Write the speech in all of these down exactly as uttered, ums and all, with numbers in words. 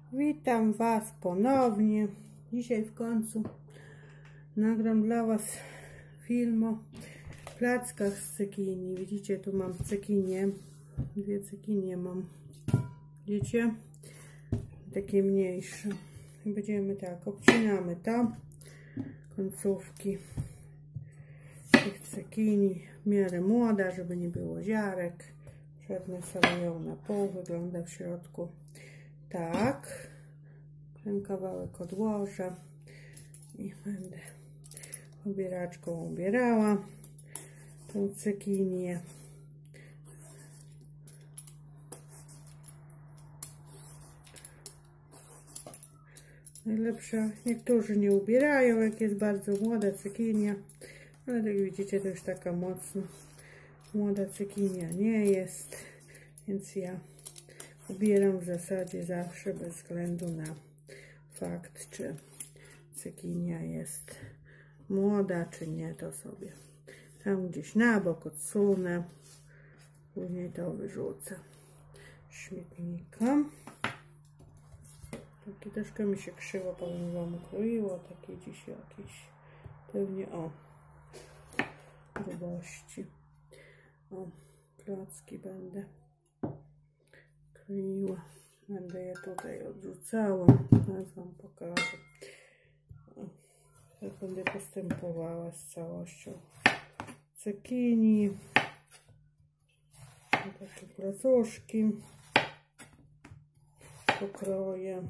Witam Was ponownie. Dzisiaj w końcu nagram dla Was film o plackach z cekinii. Widzicie, tu mam cekinię. Dwie cekinie mam. Widzicie? Takie mniejsze. Będziemy tak, obcinamy to. Końcówki tych cekinii w miarę młoda, żeby nie było ziarek. Przednę sobie ją na pół. Wygląda w środku tak. Ten kawałek odłożę i będę obieraczką ubierała tą cekinię. Najlepsze, niektórzy nie ubierają, jak jest bardzo młoda cekinia, ale jak widzicie, to już taka mocno młoda cekinia nie jest, więc ja ubieram w zasadzie zawsze bez względu na fakt, czy cekinia jest młoda, czy nie, to sobie tam gdzieś na bok odsunę, później to wyrzucę śmietnika. Takie troszkę mi się krzywo, powiem Wam, kroiło, takie dziś jakieś pewnie o grubości. O, placki będę kroiła. Będę je tutaj odrzucała. Teraz Wam pokażę. Jak będę postępowała z całością cekinii. Takie placuszki pokroję.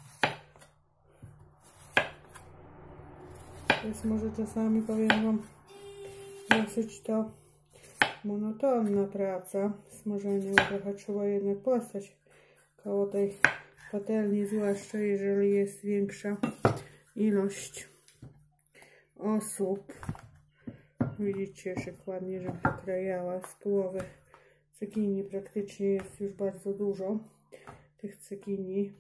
To jest może czasami, powiem Wam, dosyć to monotonna praca. Smażenie trochę trzeba jednak postać koło tej patelni, zwłaszcza jeżeli jest większa ilość osób. Widzicie, jak ładnie, że pokrajała z połowy cekinii. Praktycznie jest już bardzo dużo tych cekinii.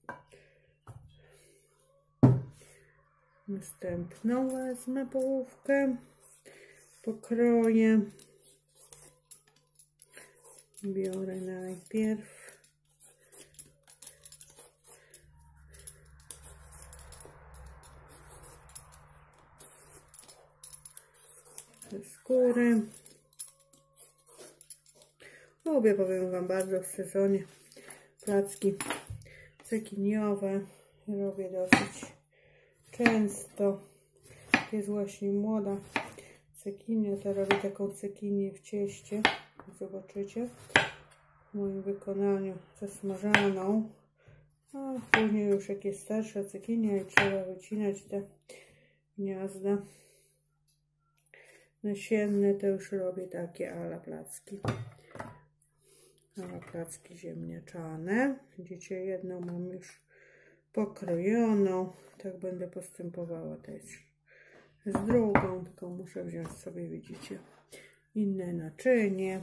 Następną wezmę połówkę, pokroję. Biorę najpierw te skóry. Lubię, powiem Wam, bardzo w sezonie placki cekiniowe. Robię dosyć często. Jest właśnie młoda cekinia, to robię taką cekinię w cieście. Zobaczycie w moim wykonaniu zasmażaną. A później już jak jest starsza cekinia i trzeba wycinać te gniazda nasienne, to już robię takie ala placki. Ala placki ziemniaczane. Widzicie, jedną mam już pokrojoną. Tak będę postępowała też z drugą, tylko muszę wziąć sobie, widzicie, inne naczynie.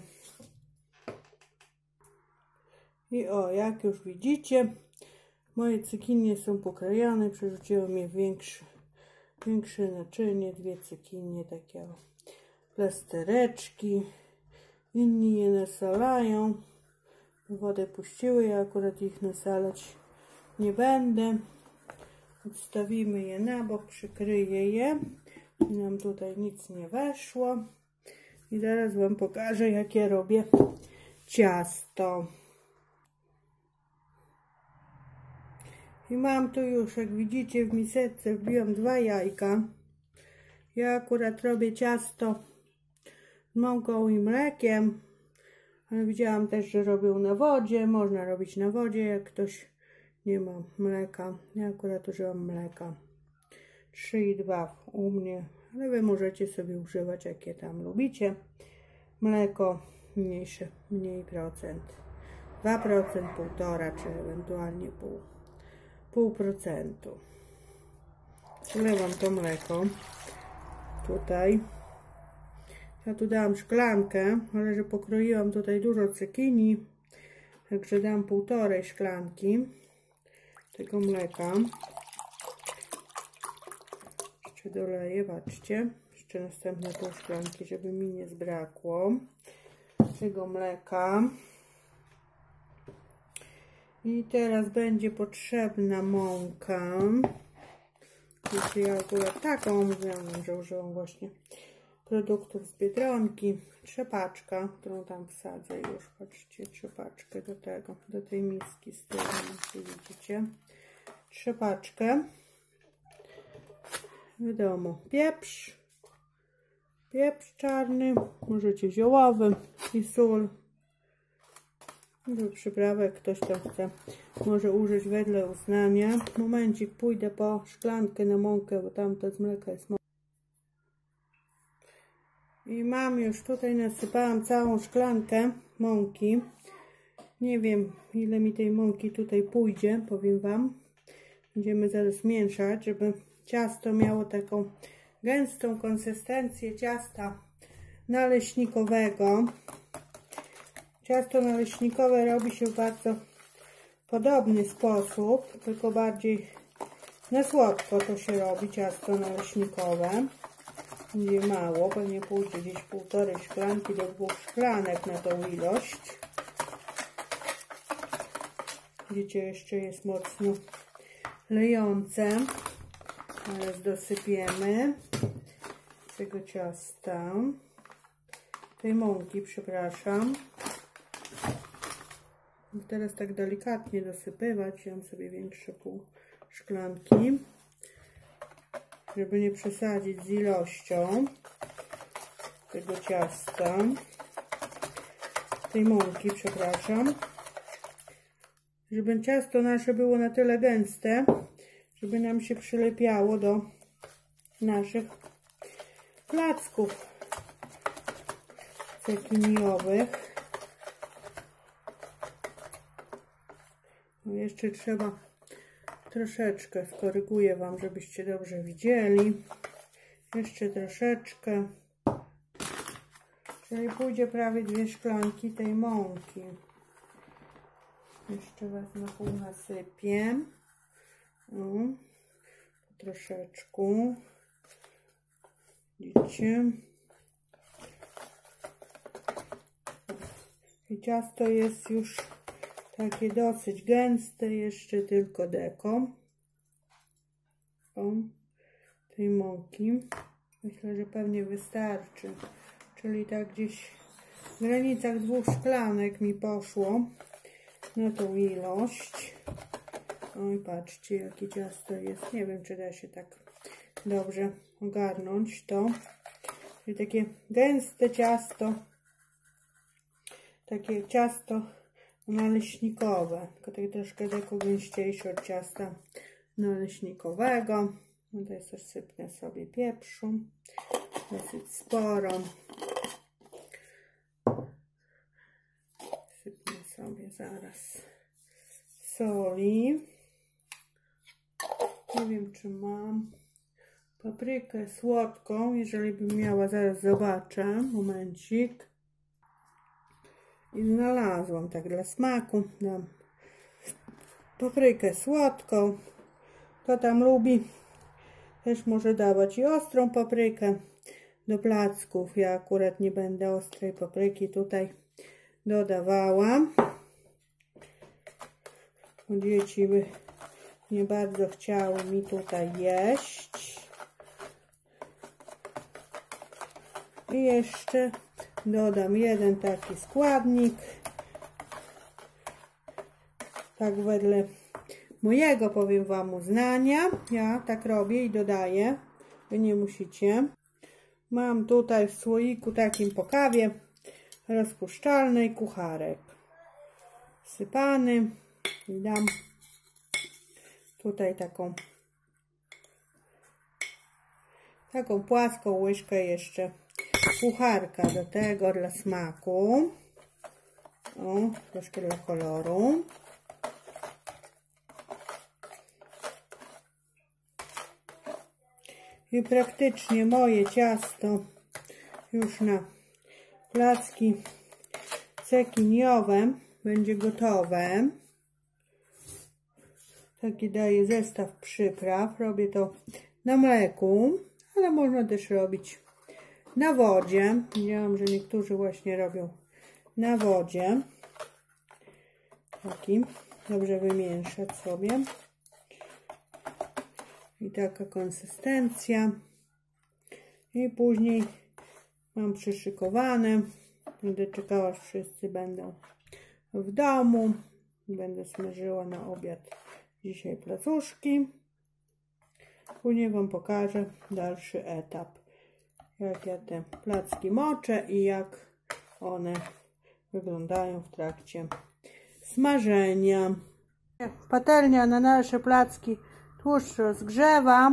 I o, jak już widzicie, moje cekinie są pokrojone. Przerzuciłam je w większe, większe naczynie. Dwie cekinie, takie o, plastereczki. Inni je nasalają. Wodę puściły, ja akurat ich nasalać nie będę. Odstawimy je na bok, przykryję je. I nam tutaj nic nie weszło. I zaraz Wam pokażę, jak ja robię ciasto. I mam tu już, jak widzicie, w miseczce wbiłam dwa jajka. Ja akurat robię ciasto z mąką i mlekiem. Ale widziałam też, że robią na wodzie. Można robić na wodzie, jak ktoś nie ma mleka. Ja akurat użyłam mleka. trzy i dwa u mnie. Ale Wy możecie sobie używać, jakie tam lubicie. Mleko mniejsze, mniej procent. dwa procent, półtora, czy ewentualnie pół. Pół procentu. Wlewam to mleko. Tutaj. Ja tu dałam szklankę, ale że pokroiłam tutaj dużo cekinii, także dam półtorej szklanki tego mleka. Jeszcze doleję, patrzcie. Jeszcze następne pół szklanki, żeby mi nie zbrakło tego mleka. I teraz będzie potrzebna mąka. Jeśli ja akurat taką mówiłam, że użyłam właśnie produktów z Biedronki. Trzepaczka, którą tam wsadzę już. Patrzcie, trzepaczkę do tego, do tej miski z tyłu, widzicie. Trzepaczkę. Wiadomo, pieprz. Pieprz czarny, możecie ziołowy i sól. Do przyprawek ktoś to chce, może użyć wedle uznania. Momencik, pójdę po szklankę na mąkę, bo tamto z mleka jest mąka. I mam już tutaj, nasypałam całą szklankę mąki. Nie wiem, ile mi tej mąki tutaj pójdzie, powiem wam. Będziemy zaraz mieszać, żeby ciasto miało taką gęstą konsystencję ciasta naleśnikowego. Ciasto naleśnikowe robi się w bardzo podobny sposób, tylko bardziej na słodko to się robi ciasto naleśnikowe. Będzie mało, pewnie pójdzie gdzieś półtorej szklanki do dwóch szklanek na tą ilość. Widzicie, jeszcze jest mocno lejące. Teraz dosypiemy tego ciasta, tej mąki, przepraszam. Teraz tak delikatnie dosypywać. Dam sobie większe pół szklanki, żeby nie przesadzić z ilością tego ciasta, tej mąki, przepraszam. Żeby ciasto nasze było na tyle gęste, żeby nam się przylepiało do naszych placków cekiniowych. No jeszcze trzeba troszeczkę, skoryguję wam, żebyście dobrze widzieli. Jeszcze troszeczkę. Czyli pójdzie prawie dwie szklanki tej mąki. Jeszcze wezmę pół, nasypię. O, troszeczkę. Widzicie? I ciasto jest już takie dosyć gęste, jeszcze tylko deko. O, tej mąki. Myślę, że pewnie wystarczy. Czyli tak gdzieś w granicach dwóch szklanek mi poszło na tą ilość. Oj, patrzcie, jakie ciasto jest. Nie wiem, czy da się tak dobrze ogarnąć to. Czyli takie gęste ciasto. Takie ciasto naleśnikowe. Tylko takie troszkę deko gęściejsze od ciasta naleśnikowego. Tutaj też sypnę sobie pieprzu. Dosyć sporo. Sypnę sobie zaraz soli. Nie wiem, czy mam paprykę słodką. Jeżeli bym miała, zaraz zobaczę. Momencik. I znalazłam tak dla smaku. Dam paprykę słodką. Kto tam lubi, też może dawać i ostrą paprykę do placków. Ja akurat nie będę ostrej papryki tutaj dodawała. Dzieci by nie bardzo chciały mi tutaj jeść. I jeszcze dodam jeden taki składnik. Tak wedle mojego, powiem wam, uznania. Ja tak robię i dodaję. Wy nie musicie. Mam tutaj w słoiku takim po kawie rozpuszczalnej kucharek. Sypany. I dam tutaj taką taką płaską łyżkę jeszcze kucharka do tego dla smaku. O, troszkę dla koloru. I praktycznie moje ciasto już na placki cekiniowe będzie gotowe. Taki daję zestaw przypraw. Robię to na mleku, ale można też robić na wodzie. Widziałam, że niektórzy właśnie robią na wodzie. Taki dobrze wymieszać sobie. I taka konsystencja. I później mam przyszykowane. Będę czekała, aż wszyscy będą w domu. Będę smażyła na obiad dzisiaj placuszki. Później Wam pokażę dalszy etap. Jak ja te placki moczę i jak one wyglądają w trakcie smażenia. Patelnia na nasze placki tłuszcz rozgrzewa.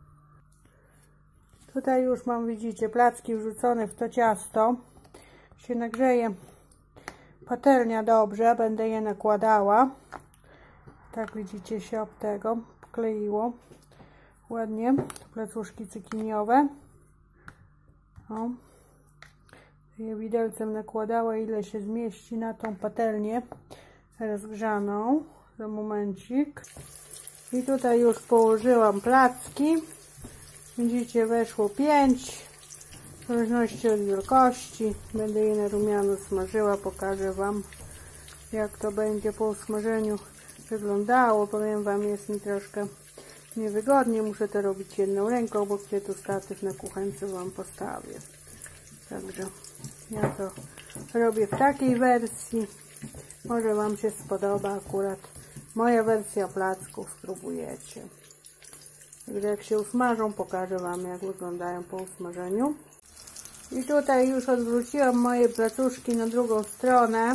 Tutaj już mam, widzicie, placki wrzucone w to ciasto. Się nagrzeje patelnia dobrze, będę je nakładała. Tak, widzicie, się od tego kleiło ładnie. Placuszki cukiniowe. O. Je widelcem nakładała, ile się zmieści na tą patelnię rozgrzaną. Za momencik. I tutaj już położyłam placki. Widzicie, weszło pięć. W zależności od wielkości. Będę je na rumiano smażyła. Pokażę Wam, jak to będzie po usmażeniu wyglądało. Powiem Wam, jest mi troszkę niewygodnie. Muszę to robić jedną ręką, bo gdzie tu statyw na kuchence Wam postawię. Także ja to robię w takiej wersji. Może Wam się spodoba akurat moja wersja placków. Spróbujecie. Także jak się usmażą, pokażę Wam, jak wyglądają po usmażeniu. I tutaj już odwróciłam moje placuszki na drugą stronę.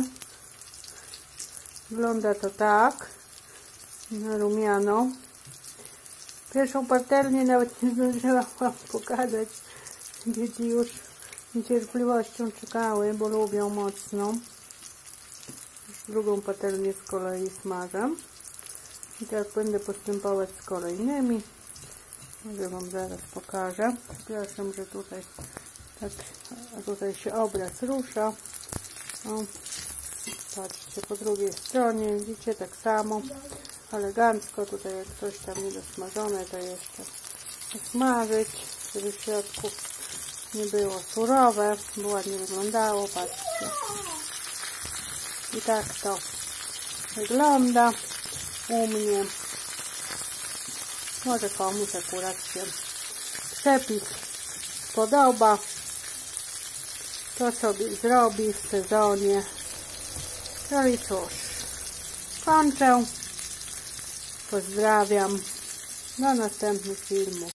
Wygląda to tak. Na rumiano. Pierwszą patelnię nawet nie zdążyłam Wam pokazać. Dzieci już z niecierpliwością czekały, bo lubią mocno. Drugą patelnię z kolei smażę. I tak będę postępować z kolejnymi. Może Wam zaraz pokażę. Przepraszam, że tutaj tak, a tutaj się obraz rusza. O, patrzcie, po drugiej stronie, widzicie, tak samo elegancko. Tutaj jak coś tam niedosmażone, to jeszcze smażyć, żeby w środku nie było surowe, bo ładnie wyglądało, patrzcie. I tak to wygląda u mnie. Może komuś akurat się przepis podoba, to sobie zrobi w sezonie. No i cóż, kończę. Pozdrawiam. Do następnych filmów.